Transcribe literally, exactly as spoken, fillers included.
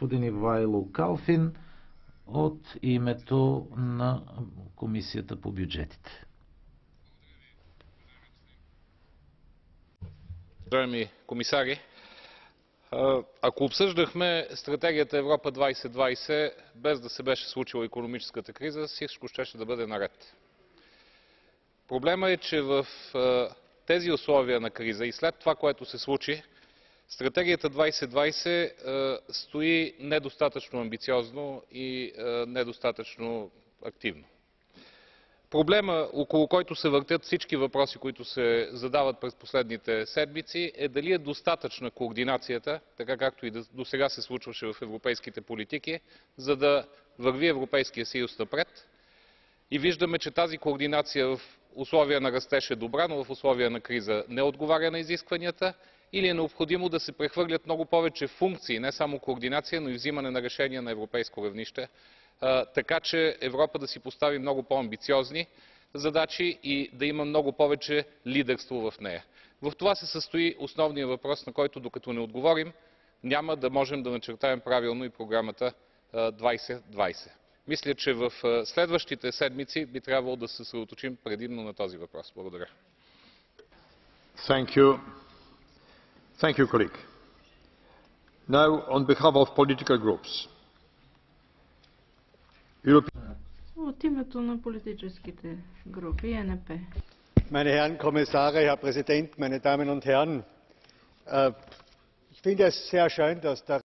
господин Ивайло Калфин от името на Комисията по бюджетите. Уважаеми комисари, ако обсъждахме стратегията Европа двайсет двайсет без да се беше случила икономическата криза, всичко щеше да бъде наред. Проблемът е, че в тези условия на криза и след това, което се случи, стратегията двайсет двайсет стои недостатъчно амбициозно и недостатъчно активно. Проблемът, около който се въртят всички въпроси, които се задават през последните седмици, е дали е достатъчна координацията, така както и досега се случваше в европейските политики, за да върви Европейския съюз напред. И виждаме, че тази координация в условия на растеж е добра, но в условия на криза не отговаря на изискванията, или е необходимо да се прехвърлят много повече функции, не само координация, но и взимане на решения на европейско равнище, така че Европа да си постави много по-амбициозни задачи и да има много повече лидерство в нея. В това се състои основният въпрос, на който докато не отговорим, няма да можем да начертаем правилно и програмата двайсет двайсет. Мисля, че в следващите седмици би трябвало да се съсредоточим предимно на този въпрос. Благодаря. Thank you. Thank you, colleague. Now, on behalf of political groups, От името на политическите групи Е Ен Пе. Meine Herren Kommissare, Herr Präsident, meine Damen und Herren! Ich finde es sehr schön, dass der